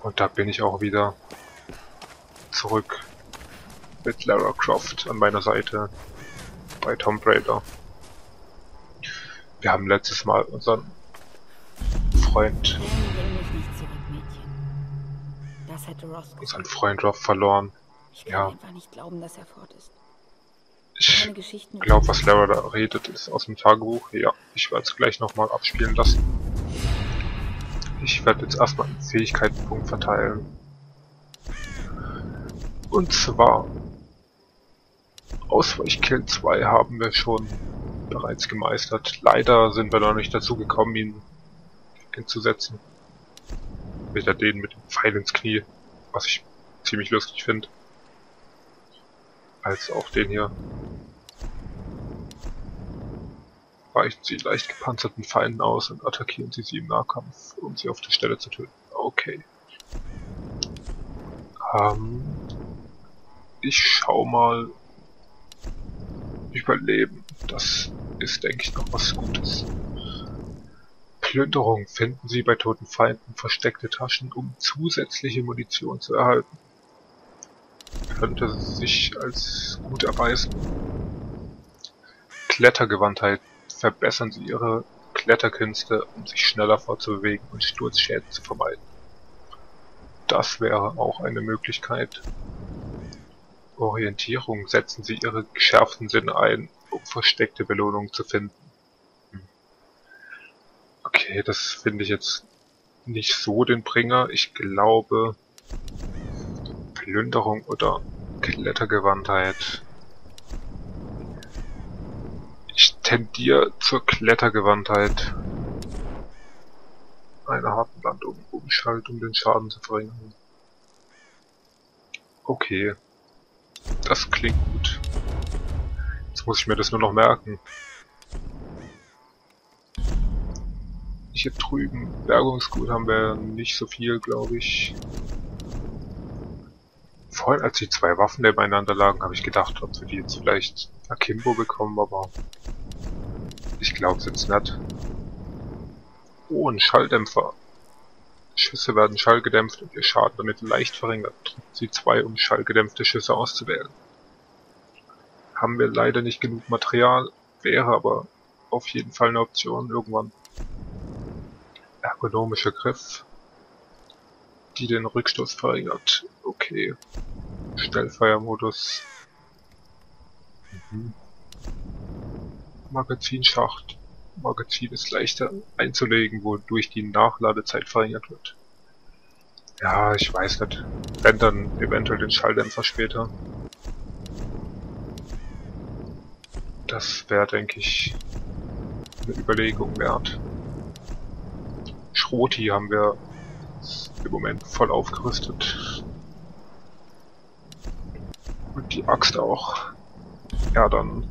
Und da bin ich auch wieder zurück mit Lara Croft an meiner Seite bei Tomb Raider. Wir haben letztes Mal unseren Freund Rob verloren. Ich kann einfach nicht glauben, dass er fort ist. Ich glaube, was Lara da redet, ist aus dem Tagebuch. Ja, ich werde es gleich nochmal abspielen lassen. Ich werde jetzt erstmal einen Fähigkeitenpunkt verteilen. Und zwar Ausweichkill 2 haben wir schon bereits gemeistert. Leider sind wir noch nicht dazu gekommen, ihn hinzusetzen. Weder den mit dem Pfeil ins Knie, was ich ziemlich lustig finde, als auch den hier. Weichen Sie leicht gepanzerten Feinden aus und attackieren Sie im Nahkampf, um sie auf der Stelle zu töten. Okay. Ich schau mal. Überleben. Das ist, denke ich, noch was Gutes. Plünderung. Finden Sie bei toten Feinden versteckte Taschen, um zusätzliche Munition zu erhalten. Könnte sich als gut erweisen. Klettergewandtheit. Verbessern Sie Ihre Kletterkünste, um sich schneller fortzubewegen und Sturzschäden zu vermeiden. Das wäre auch eine Möglichkeit. Orientierung. Setzen Sie Ihre geschärften Sinne ein, um versteckte Belohnungen zu finden. Okay, das finde ich jetzt nicht so den Bringer. Ich glaube, Plünderung oder Klettergewandtheit. Ich tendiere zur Klettergewandtheit. Eine harten Landumschalt, um den Schaden zu verringern. Okay. Das klingt gut. Jetzt muss ich mir das nur noch merken. Hier drüben, Bergungsgut haben wir nicht so viel, glaube ich. Vorhin, als die zwei Waffen nebeneinander lagen, habe ich gedacht, ob wir die jetzt vielleicht akimbo bekommen, aber ich glaube es jetzt nicht. Oh, ein Schalldämpfer. Schüsse werden schallgedämpft und ihr Schaden damit leicht verringert. Drücken Sie 2, um schallgedämpfte Schüsse auszuwählen. Haben wir leider nicht genug Material, wäre aber auf jeden Fall eine Option irgendwann. Ergonomischer Griff, die den Rückstoß verringert. Okay. Schnellfeuermodus. Magazinschacht. Magazin ist leichter einzulegen, wodurch die Nachladezeit verringert wird. Ja, ich weiß nicht. Wenn dann eventuell den Schalldämpfer später. Das wäre, denke ich, eine Überlegung wert. Schroti haben wir im Moment voll aufgerüstet. Und die Axt auch. Ja, dann.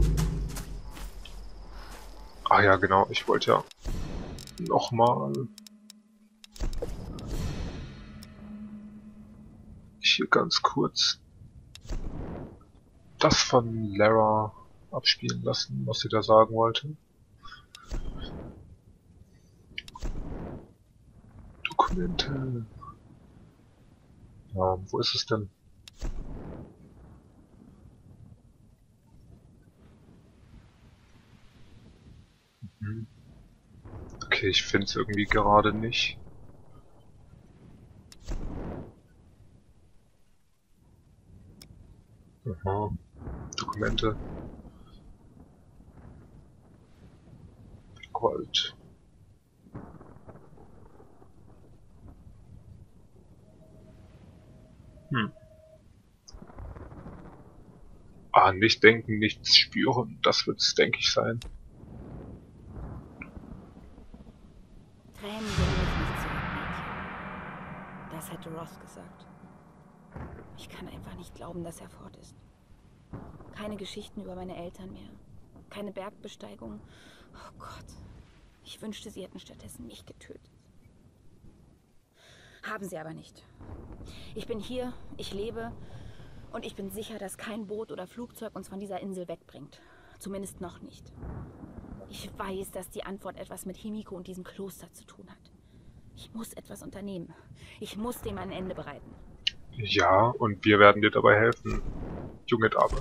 Ah ja, genau, ich wollte ja nochmal hier ganz kurz das von Lara abspielen lassen, was sie da sagen wollte. Dokumente. Ja, wo ist es denn? Okay, ich finde es irgendwie gerade nicht. Aha. Dokumente. Gold. Ah, nicht denken, nichts spüren. Das wird's, denke ich, sein. Tränen bringen mich nicht zurück, Mädchen. Das hätte Ross gesagt. Ich kann einfach nicht glauben, dass er fort ist. Keine Geschichten über meine Eltern mehr. Keine Bergbesteigung. Oh Gott. Ich wünschte, sie hätten stattdessen mich getötet. Haben sie aber nicht. Ich bin hier, ich lebe und ich bin sicher, dass kein Boot oder Flugzeug uns von dieser Insel wegbringt. Zumindest noch nicht. Ich weiß, dass die Antwort etwas mit Himiko und diesem Kloster zu tun hat. Ich muss etwas unternehmen. Ich muss dem ein Ende bereiten. Ja, und wir werden dir dabei helfen, junge Dame.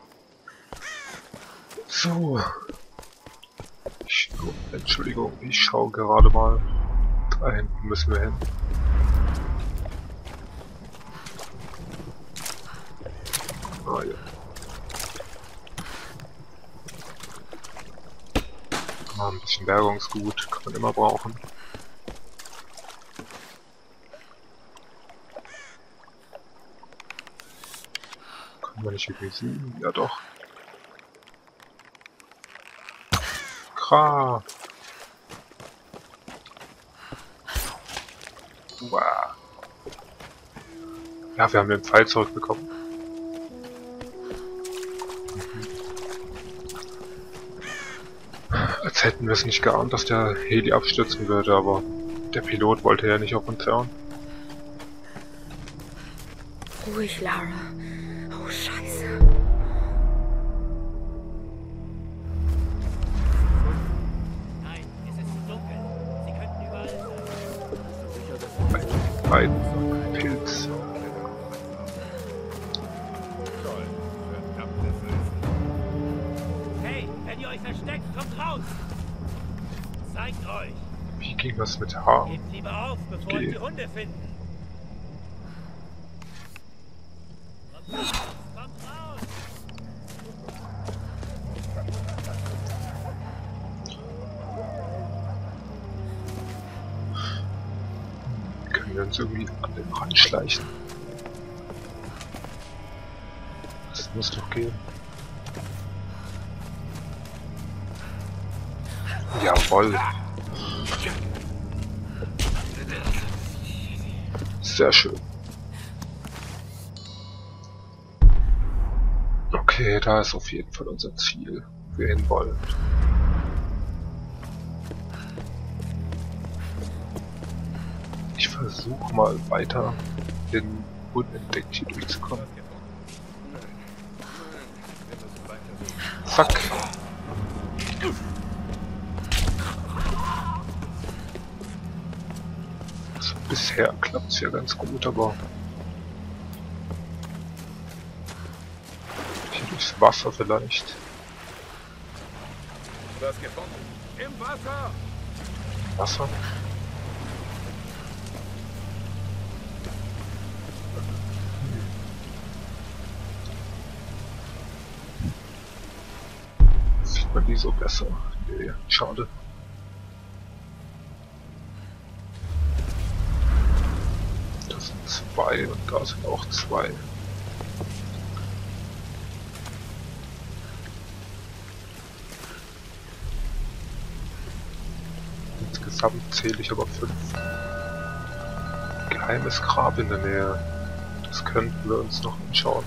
So. Entschuldigung, ich schaue gerade mal. Da hinten müssen wir hin. Ah ja. Ah, ein bisschen Bergungsgut kann man immer brauchen. Kann man nicht irgendwie sehen? Ja doch. Kra. Wow. Ja, wir haben den Pfeil zurückbekommen. Als hätten wir es nicht geahnt, dass der Heli abstürzen würde, aber der Pilot wollte ja nicht auf uns hören. Ruhig, Lara. Oh, Scheiße. Nein, es ist zu dunkel. Sie könnten überall sein. Ein Pilz. Hey, wenn ihr euch versteckt, kommt raus! Zeigt euch! Wie ging das mit H? Gebt lieber auf, bevor euch die Hunde finden! Kommt raus! Kommt raus! Können wir uns irgendwie an den Rand schleichen? Das muss doch gehen. Jawohl. Sehr schön. Okay, da ist auf jeden Fall unser Ziel, wo wir hinwollen. Ich versuche mal weiter in unentdeckt hier durchzukommen. Zack. Also bisher klappt es ja ganz gut, aber hier durchs Wasser vielleicht. Was gefunden? Im Wasser! Wasser? Sieht man die so besser? Nee, schade. Das sind 2 und da sind auch 2. Insgesamt zähle ich aber 5. Geheimes Grab in der Nähe. Das könnten wir uns noch anschauen.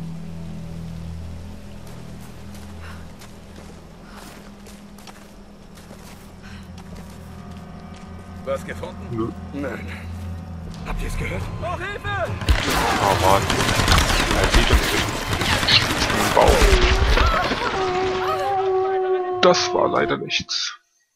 Was gefunden? Nö. Nein. Habt ihr es gehört? Oh, Hilfe! Oh Mann. Er sieht uns im Baum. Das war leider nichts.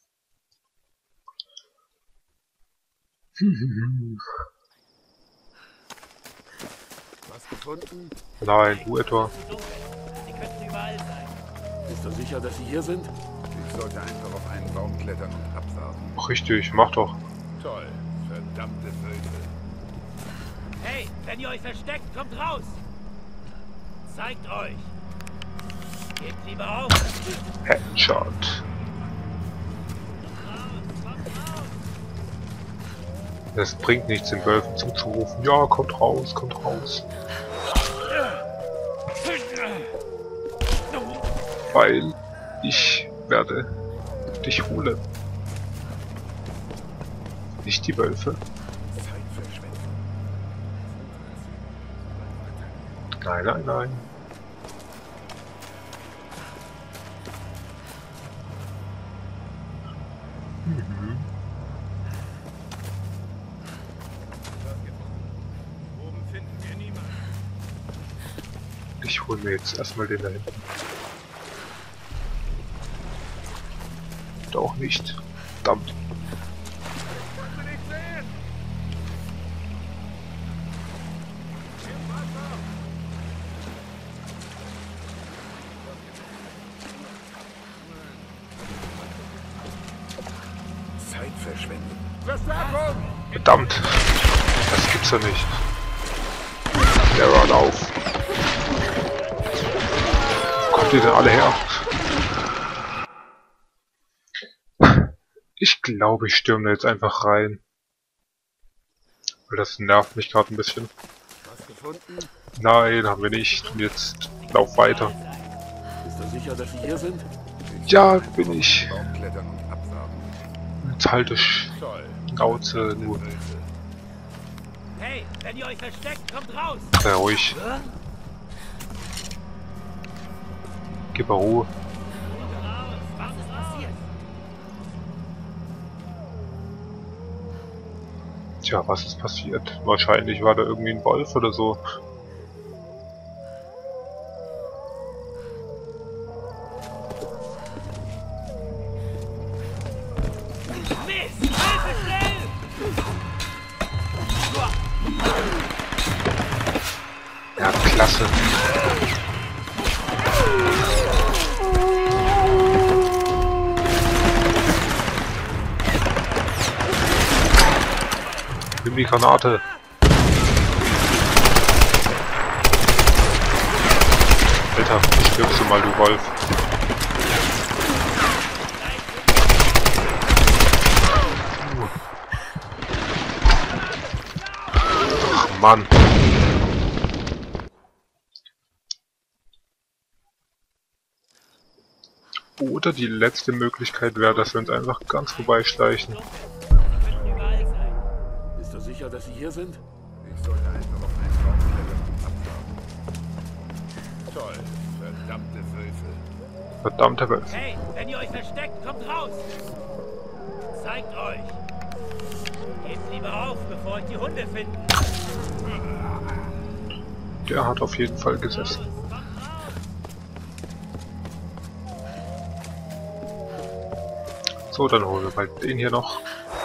Was gefunden? Nein, du etwa. Zu dunkel. Sie könnten überall sein. Bist du sicher, dass sie hier sind? Ich sollte einfach auf einen Baum klettern und abwarten. Ach, richtig, mach doch. Toll. Verdammte Vögel. Hey, wenn ihr euch versteckt, kommt raus! Zeigt euch! Gebt lieber auf! Headshot. Kommt raus! Es bringt nichts, den Wölfen zuzurufen. Ja, kommt raus, kommt raus. Weil ich werde dich holen. Nicht die Wölfe. Zeitverschwendung. Nein, nein, nein. Mhm. Was gefunden? Oben finden wir niemanden. Ich hole mir jetzt erstmal den da hinten. Und auch nicht. Verdammt. Kannst du nicht sehen? Verstärkung! Verdammt! Das gibt's ja nicht. Der Run auf! Wo kommt ihr denn alle her? Ich glaube, ich stürme da jetzt einfach rein. Weil das nervt mich gerade ein bisschen. Was gefunden? Nein, haben wir nicht. Und jetzt lauf weiter. Bist du sicher, dass sie hier sind? Ja, bin ich. Baumklettern und abwarten. Jetzt halte Toll. Schnauze nur. Hey, wenn ihr euch versteckt, kommt raus! Sei ruhig. Gib mal Ruhe. Was ist passiert? Tja, was ist passiert? Wahrscheinlich war da irgendwie ein Wolf oder so. Mist! Hilfe, schnell! Ja, klasse. Nimm die Granate. Alter, stirbst du mal, du Wolf. Ach Mann. Oder die letzte Möglichkeit wäre, dass wir uns einfach ganz vorbeischleichen. Bist du sicher, dass sie hier sind? Ich sollte einfach auf einen Baum klettern und abwarten. Toll. Verdammte Wölfe. Verdammter Wolf. Hey, wenn ihr euch versteckt, kommt raus! Zeigt euch! Gebt lieber auf, bevor euch die Hunde finden! Der hat auf jeden Fall gesessen. So, dann holen wir mal den hier noch.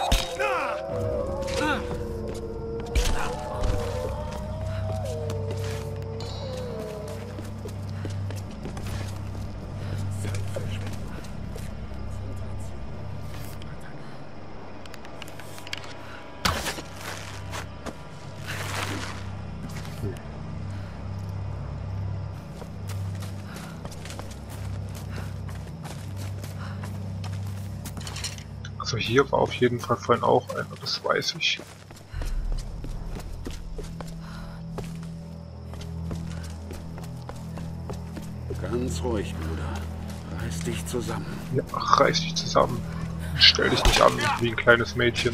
Also hier war auf jeden Fall vorhin auch einer, das weiß ich. Ganz ruhig, Bruder. Reiß dich zusammen. Ja, reiß dich zusammen. Stell dich nicht an wie ein kleines Mädchen.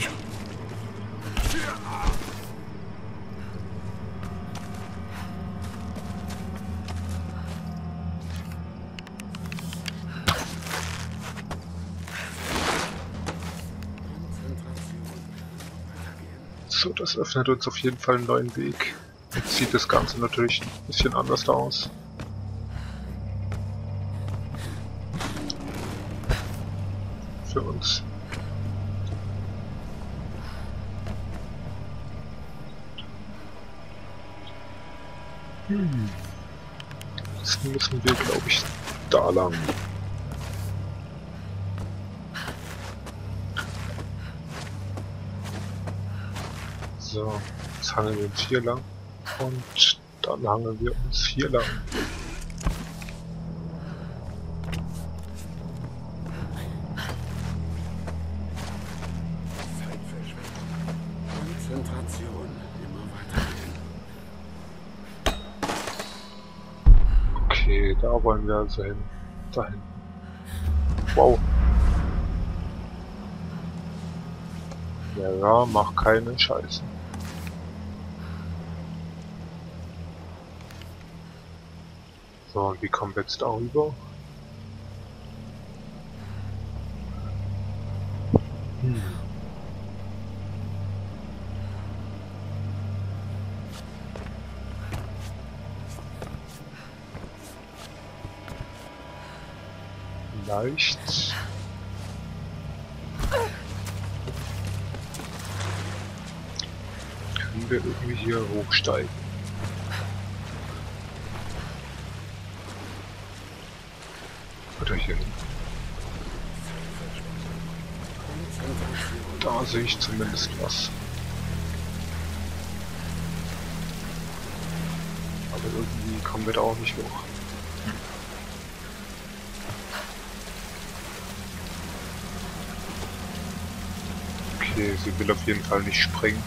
So, das öffnet uns auf jeden Fall einen neuen Weg. Jetzt sieht das Ganze natürlich ein bisschen anders aus. Für uns. Jetzt müssen wir, glaube ich, da lang. So, jetzt hangeln wir uns hier lang und dann hangeln wir uns hier lang. Konzentration. Immer weitergehen. Okay, da wollen wir also hin. Dahin. Wow. Ja, mach keine Scheiße. So, und wie kommen wir jetzt darüber? Vielleicht. Können wir irgendwie hier hochsteigen? Oder hier hin? Da sehe ich zumindest was. Aber irgendwie kommen wir da auch nicht hoch. Okay, sie will auf jeden Fall nicht springen.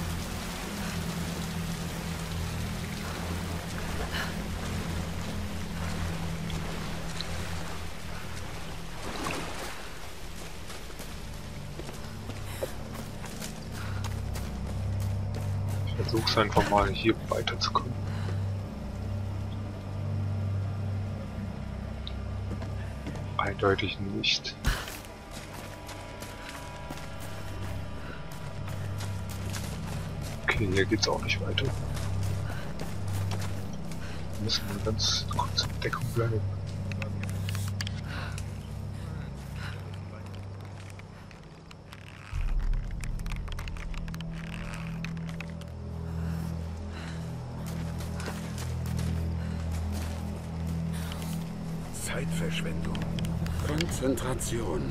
Ich versuche es einfach mal hier weiterzukommen. Eindeutig nicht. Okay, hier geht's auch nicht weiter. Wir müssen nur ganz kurz in Deckung bleiben. Zeitverschwendung. Konzentration.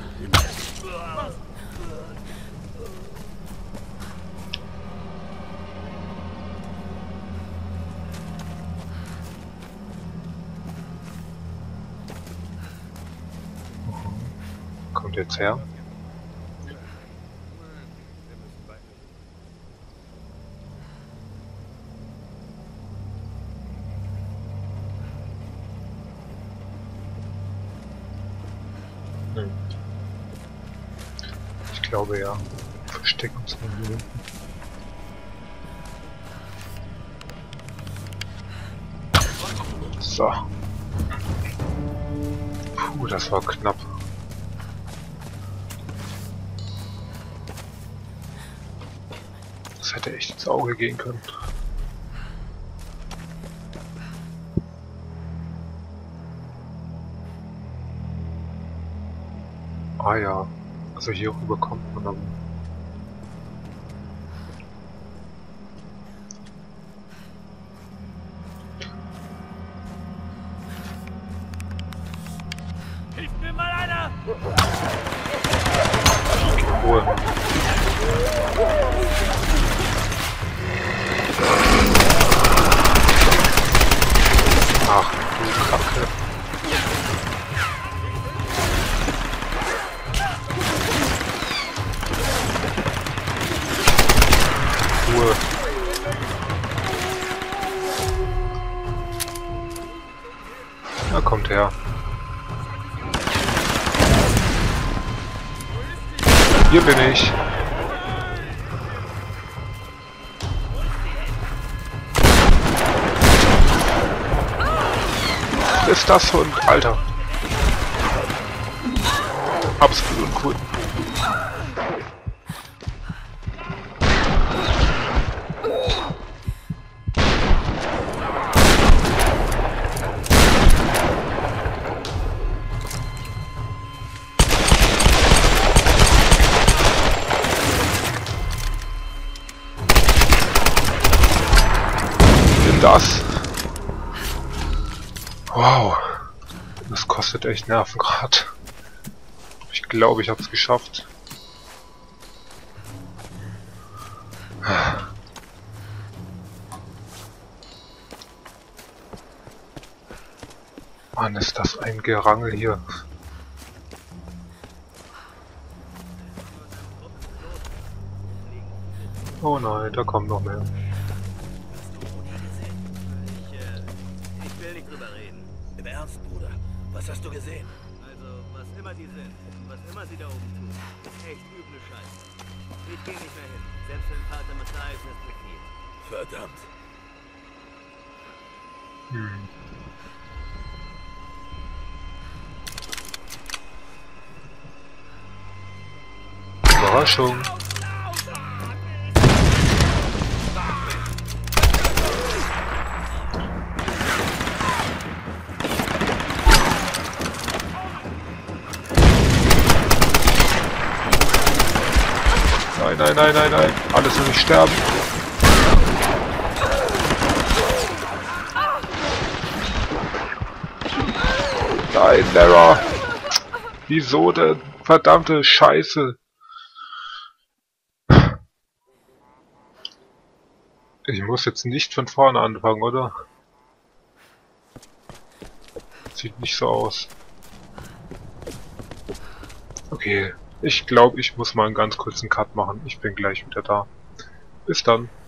Kommt jetzt her. Ich glaube ja. Verstecken uns mal hier hinten. So. Puh, das war knapp. Das hätte echt ins Auge gehen können. Ah ja, also hier rüber kommt man dann. Hilft mir mal einer! Ruhe. Ach, du Kacke. Ruhe. Na, kommt her. Hier bin ich. Was ist das für ein Alter? Absolut uncool. Das. Wow. Das kostet echt Nerven gerade. Ich glaube, ich habe es geschafft. Mann, ist das ein Gerangel hier. Oh nein, da kommen noch mehr. Ich will nicht drüber reden. Im Ernst, Bruder? Was hast du gesehen? Also, was immer die sind, was immer sie da oben tun, ist echt üble Scheiße. Ich gehe nicht mehr hin, selbst wenn Vater Matthias ist zu viel. Verdammt. Überraschung. Nein, nein, nein, nein, nein. Alles soll nicht sterben. Nein, Lara. Wieso denn? Verdammte Scheiße. Ich muss jetzt nicht von vorne anfangen, oder? Sieht nicht so aus. Okay, ich glaube, ich muss mal einen ganz kurzen Cut machen. Ich bin gleich wieder da. Bis dann.